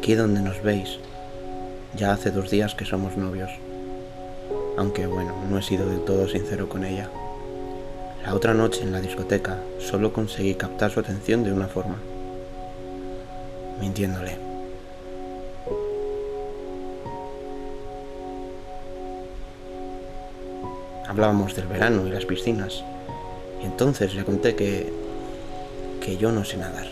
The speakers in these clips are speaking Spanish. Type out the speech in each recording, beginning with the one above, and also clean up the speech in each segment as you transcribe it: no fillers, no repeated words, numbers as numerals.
Aquí donde nos veis, ya hace 2 días que somos novios. Aunque bueno, no he sido del todo sincero con ella. La otra noche en la discoteca solo conseguí captar su atención de una forma: mintiéndole. Hablábamos del verano y las piscinas, y entonces le conté que yo no sé nadar.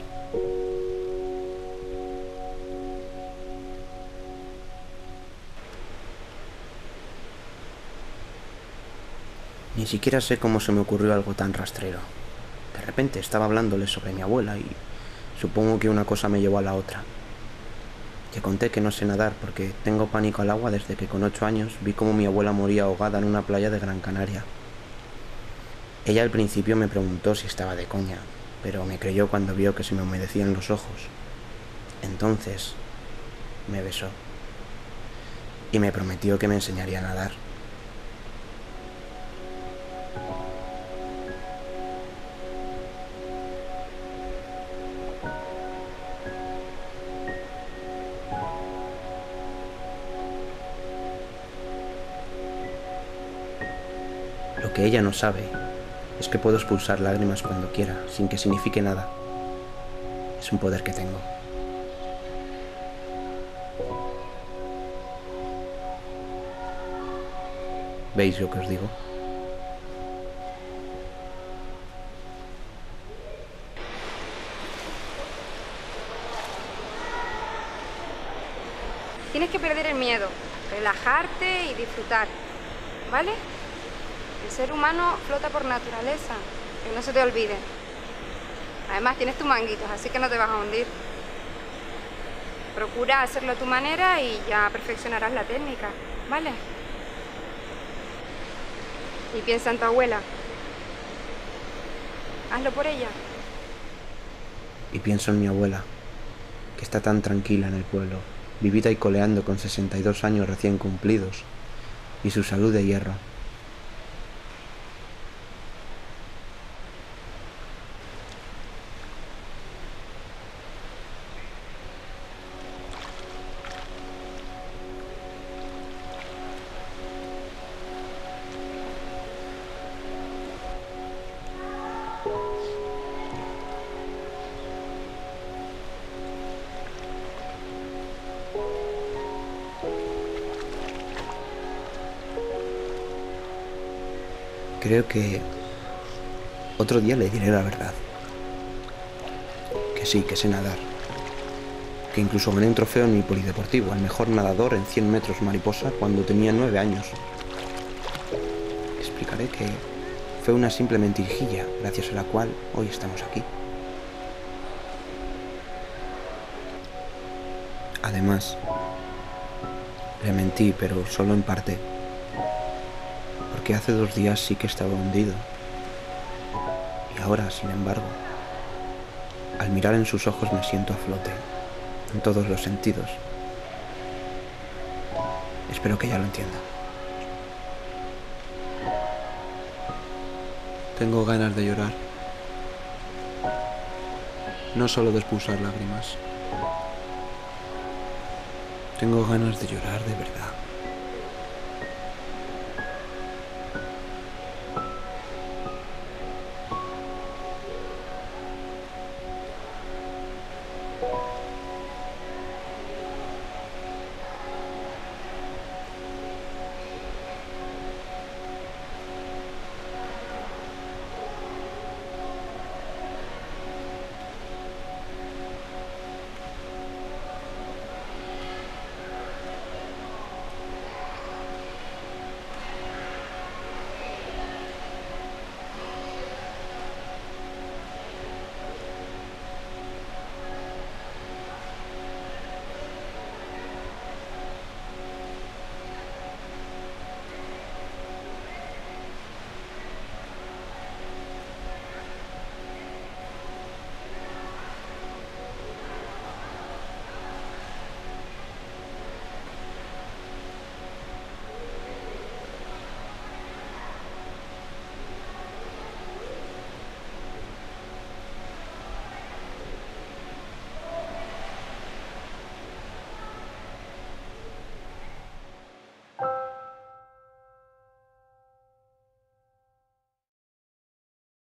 Ni siquiera sé cómo se me ocurrió algo tan rastrero. De repente estaba hablándole sobre mi abuela y supongo que una cosa me llevó a la otra. Le conté que no sé nadar porque tengo pánico al agua desde que con 8 años vi cómo mi abuela moría ahogada en una playa de Gran Canaria. Ella al principio me preguntó si estaba de coña, pero me creyó cuando vio que se me humedecían los ojos. Entonces me besó y me prometió que me enseñaría a nadar. Lo que ella no sabe es que puedo expulsar lágrimas cuando quiera, sin que signifique nada. Es un poder que tengo. ¿Veis lo que os digo? Tienes que perder el miedo, relajarte y disfrutar, ¿vale? El ser humano flota por naturaleza, que no se te olvide. Además tienes tus manguitos, así que no te vas a hundir. Procura hacerlo a tu manera y ya perfeccionarás la técnica, ¿vale? Y piensa en tu abuela. Hazlo por ella. Y pienso en mi abuela, que está tan tranquila en el pueblo, vivida y coleando con 62 años recién cumplidos, y su salud de hierro. Creo que otro día le diré la verdad. Que sí, que sé nadar. Que incluso gané un trofeo en mi polideportivo, al mejor nadador en 100 metros mariposa cuando tenía 9 años. Explicaré que fue una simple mentirijilla, gracias a la cual hoy estamos aquí. Además, le mentí, pero solo en parte. Porque hace 2 días sí que estaba hundido. Y ahora, sin embargo, al mirar en sus ojos me siento a flote, en todos los sentidos. Espero que ella lo entienda. Tengo ganas de llorar. No solo de expulsar lágrimas. Tengo ganas de llorar de verdad.